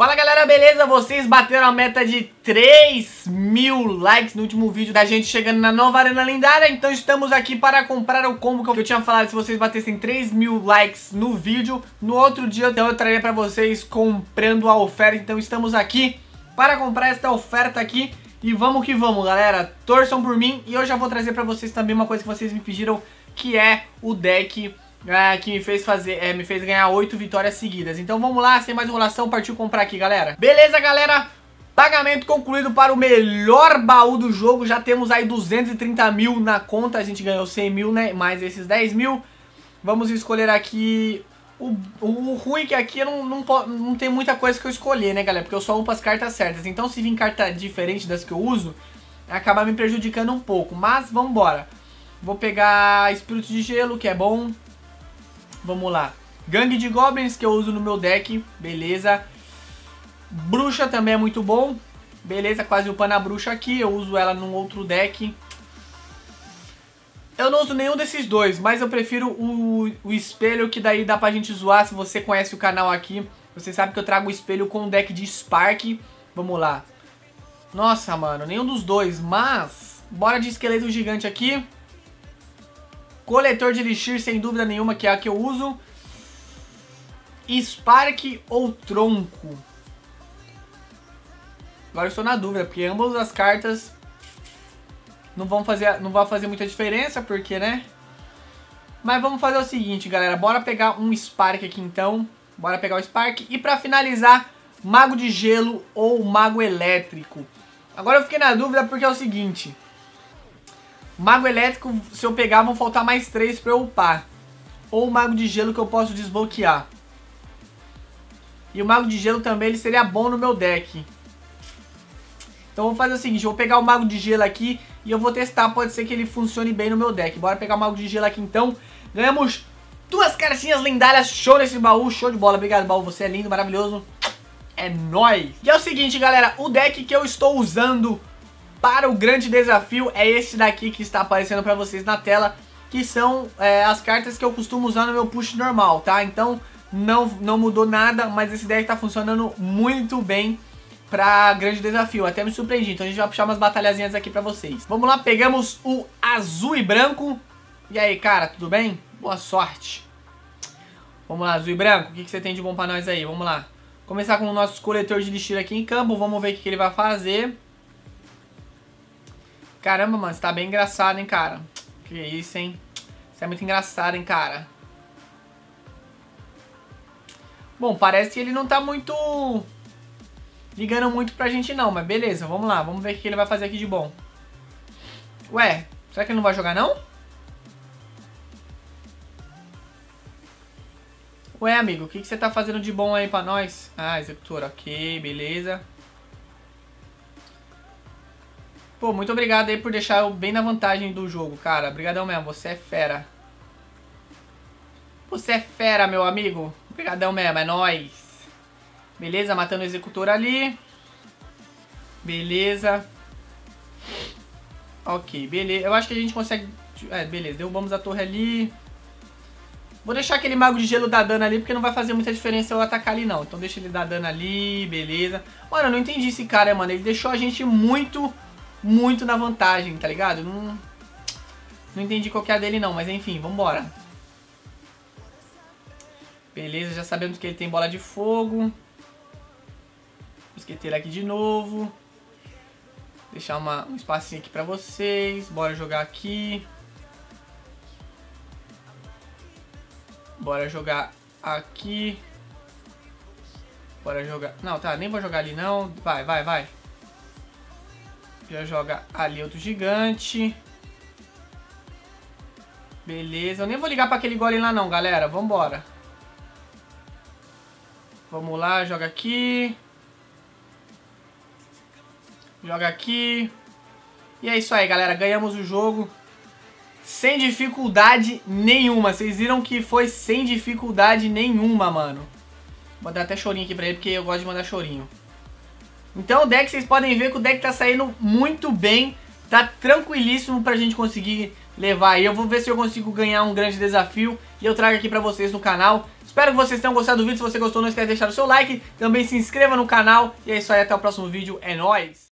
Fala galera, beleza? Vocês bateram a meta de 3.000 likes no último vídeo da gente chegando na nova Arena Lendária. Então estamos aqui para comprar o combo que eu tinha falado. Se vocês batessem 3.000 likes no vídeo, no outro dia então eu traria para vocês comprando a oferta. Então estamos aqui para comprar esta oferta aqui. E vamos que vamos, galera. Torçam por mim. E eu já vou trazer para vocês também uma coisa que vocês me pediram, que é o deck que me fez ganhar 8 vitórias seguidas. Então vamos lá, sem mais enrolação, partiu comprar aqui, galera. Beleza, galera? Pagamento concluído para o melhor baú do jogo. Já temos aí 230 mil na conta. A gente ganhou 100 mil, né? Mais esses 10 mil. Vamos escolher aqui. O ruim é que aqui não tem muita coisa que eu escolher, né, galera? Porque eu só upo as cartas certas. Então se vir carta diferente das que eu uso, acaba me prejudicando um pouco. Mas vamos embora. Vou pegar Espírito de Gelo, que é bom. Vamos lá. Gangue de Goblins, que eu uso no meu deck. Beleza. Bruxa também é muito bom. Beleza, quase upando a bruxa aqui. Eu uso ela num outro deck. Eu não uso nenhum desses dois, mas eu prefiro o espelho, que daí dá pra gente zoar. Se você conhece o canal aqui, você sabe que eu trago o espelho com o deck de Spark. Vamos lá. Nossa, mano, nenhum dos dois, mas bora de esqueleto gigante aqui. Coletor de Elixir, sem dúvida nenhuma, que é a que eu uso. Spark ou Tronco? Agora eu estou na dúvida, porque ambas as cartas não vão fazer muita diferença, porque, né? Mas vamos fazer o seguinte, galera. Bora pegar um Spark aqui, então. Bora pegar o Spark. E pra finalizar, Mago de Gelo ou Mago Elétrico. Agora eu fiquei na dúvida porque é o seguinte. Mago Elétrico, se eu pegar, vão faltar mais 3 pra eu upar. Ou o Mago de Gelo, que eu posso desbloquear. E o Mago de Gelo também, ele seria bom no meu deck. Então vou fazer o seguinte, eu vou pegar o Mago de Gelo aqui e eu vou testar, pode ser que ele funcione bem no meu deck. Bora pegar o Mago de Gelo aqui então. Ganhamos 2 cartinhas lendárias, show nesse baú, show de bola. Obrigado, baú, você é lindo, maravilhoso. É nóis! E é o seguinte, galera, o deck que eu estou usando para o grande desafio é esse daqui que está aparecendo para vocês na tela, que são as cartas que eu costumo usar no meu push normal, tá? Então não mudou nada, mas esse deck está funcionando muito bem para grande desafio, até me surpreendi. Então a gente vai puxar umas batalhazinhas aqui para vocês. Vamos lá, pegamos o azul e branco. E aí, cara, tudo bem? Boa sorte. Vamos lá, azul e branco, o que você tem de bom para nós aí? Vamos lá. Começar com o nosso coletor de elixir aqui em campo, vamos ver o que ele vai fazer. Caramba, mano, você tá bem engraçado, hein, cara. Que isso, hein. Isso é muito engraçado, hein, cara. Bom, parece que ele não tá muito ligando muito pra gente não, mas beleza, vamos lá. Vamos ver o que ele vai fazer aqui de bom. Ué, será que ele não vai jogar não? Ué, amigo, o que você tá fazendo de bom aí pra nós? Ah, executor, ok, beleza. Pô, muito obrigado aí por deixar eu bem na vantagem do jogo, cara. Obrigadão mesmo, você é fera. Você é fera, meu amigo. Obrigadão mesmo, é nóis. Beleza, matando o executor ali. Beleza. Ok, beleza. Eu acho que a gente consegue... beleza, derrubamos a torre ali. Vou deixar aquele Mago de Gelo dar dano ali, porque não vai fazer muita diferença eu atacar ali não. Então deixa ele dar dano ali, beleza. Mano, eu não entendi esse cara, mano. Ele deixou a gente muito na vantagem, tá ligado? Não entendi qual que é a dele não, mas enfim, vambora. Beleza, já sabemos que ele tem bola de fogo. Mosqueteiro aqui de novo. Deixar um espacinho aqui pra vocês. Bora jogar aqui. Bora jogar aqui. Bora jogar... Não, tá, nem vou jogar ali não. Vai. Já joga ali outro gigante. Beleza, eu nem vou ligar pra aquele golem lá não, galera. Vambora. Vamos lá, joga aqui. Joga aqui. E é isso aí, galera. Ganhamos o jogo sem dificuldade nenhuma. Vocês viram que foi sem dificuldade nenhuma, mano. Vou dar até chorinho aqui pra ele, porque eu gosto de mandar chorinho. Então o deck, vocês podem ver que o deck tá saindo muito bem. Tá tranquilíssimo pra gente conseguir levar aí. Eu vou ver se eu consigo ganhar um grande desafio e eu trago aqui pra vocês no canal. Espero que vocês tenham gostado do vídeo. Se você gostou, não esquece de deixar o seu like. Também se inscreva no canal. E é isso aí, até o próximo vídeo. É nóis!